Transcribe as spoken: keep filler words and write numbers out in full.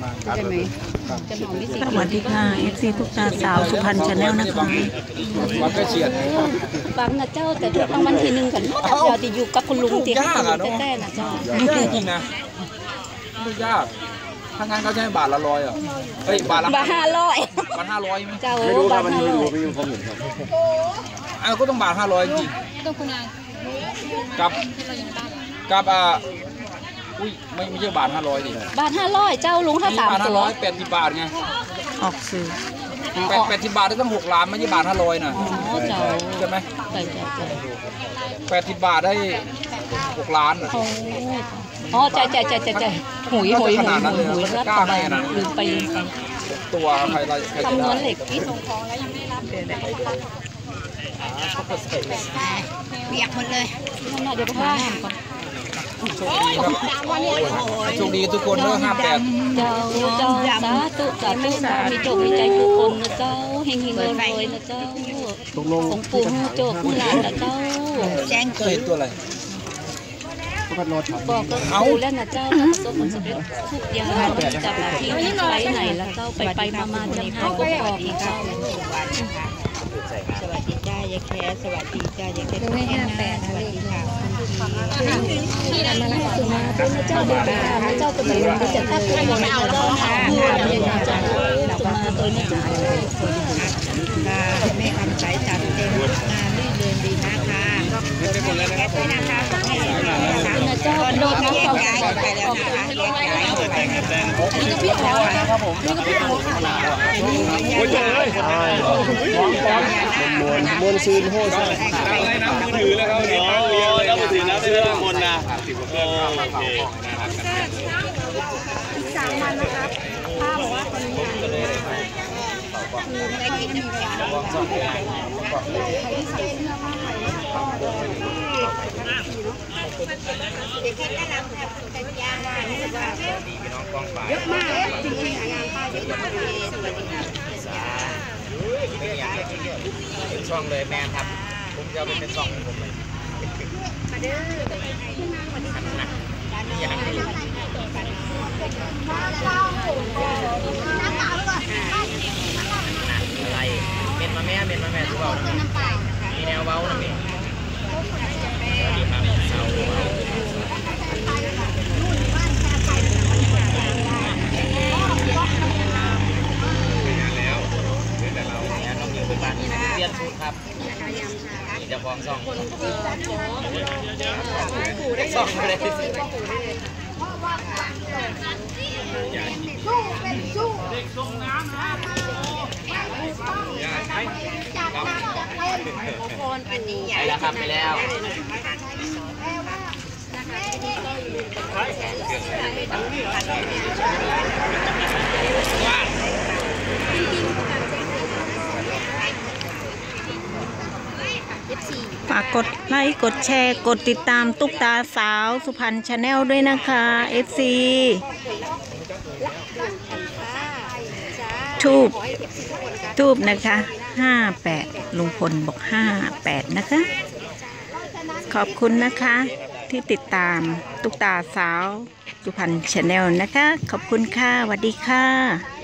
ได้ไหมจะหอมวิสิสวัสดีค่ะ เอฟ ซี ทุกตาสาวสุพรรณชาแนลนะคะวันก็เฉียดบางนะเจ้าแต่ถูกรางวัลที่หนึ่งกันเจ้าที่อยู่กับคุณลุงที่เขาถูกแต้ๆนะเจ้าไม่ยากจริงนะไม่ยากถ้างานเขาใช้บาทละร้อยอ่ะเฮ้ยบาทละบาทห้าร้อยบาทห้าร้อยไหมเจ้าบาทห้าร้อยไม่รู้ผมเห็นครับอ้าวก็ต้องบาทห้าร้อยจริงต้องคุณนายกับกับอ่าอุ้ยไม่ไม่ใช่บาทห้าร้อยดิบาทห้าร้อยเจ้าลุงถ้าสามตัวแปดสิบบาทไงออกสื่อแปดแปดสิบบาทได้ตั้งหกล้านไม่ใช่บาทห้าร้อยนะอ๋อเจ้าใช่ไหมใช่ใช่ใช่แปดสิบบาทได้หกล้านอ๋อใจใจใจใจใจหุยหุยหุยหุยหุยรัดต่อไปลืมไปลืมไปตัวใครใครคำนวณเหล็กที่ทรงทองแล้วยังไม่รับเลยเปียกหมดเลยน่าเดี๋ยวไปหาหน้าก่อนโชคดีครับโชคดีทุกคนเนอะห้าแปดเจ้าเจ้าสาธุสาธุมีโจมีใจทุกคนนะเจ้าเฮงเฮงรวยๆนะเจ้าของปู่โจผู้หลานนะเจ้าแจ้งเกิดตัวอะไรบอกก็เอาแล้วนะเจ้าประสบผลสำเร็จทุกอย่างจากที่นี่ไปไหนแล้วเจ้าไปไปมามาจะหายก็บอกอีกเจ้าสวัสดีจ้ายายแคสวัสดีจ้ายายแคสห้าแปดสวัสดีค่ะที่นั่นมาแล้วคือมาเป็นเจ้าเดินทางเจ้าตัวนี้จะจัดตั้งขึ้นมาเอาเจ้าหาเงินอย่างเจ้าตัวมาตัวนี้จ้าแม่คำสายจัดเต็มงานลื่นเดินดีนะคะเป็นหมดแล้วนะครับด้วยนะคะเจ้าโดนน้ำเขาย้ายไปแล้วนะคะแยกย้ายนี่ก็พี่ขอครับผมนี่ก็พี่ขอค่ะโอ้ยเลยมวนมวนซีนโฮ่ใช่อะไรนะมือถือแล้วครับอ๋อแล้วมือถือแล้วได้เรื่องมนนะโอ้โอเคสามวันนะครับป้าบอกว่าคนนี้คือได้กินมีเวลาใครที่ใส่เสื้อผ้าไทยก็เดินเด็กที่ได้รับแต่ยาว่านี่ว่าเยอะมากจริงๆงานป้าเยอะมากสวัสดีค่ะไม่อยากเป็นช่องเลยแม่ครับผมจะเป็นเป็นช่องของผมเลยมาเด้ออยากให้อะไรเม็ดมาแม่เม็ดมาแม่ทุกเรามีแนวเบานะมีสวัสดีครับเสาเบาเปลี่ยนชุดครับจะฟ้องซ่องซ่องเลยสู้เป็นสู้เด็กส่งน้ำนะไปแล้วครับไปแล้วฝากกดไลค์กดแชร์กดติดตามตุ๊กตาสาวสุพรรณชาแนลด้วยนะคะ เอฟ ซี ทูบทูบนะคะห้าแปดลุงพลบอกห้าแปดนะคะขอบคุณนะคะที่ติดตามตุ๊กตาสาวสุพรรณชาแนลนะคะขอบคุณค่ะสวัสดีค่ะ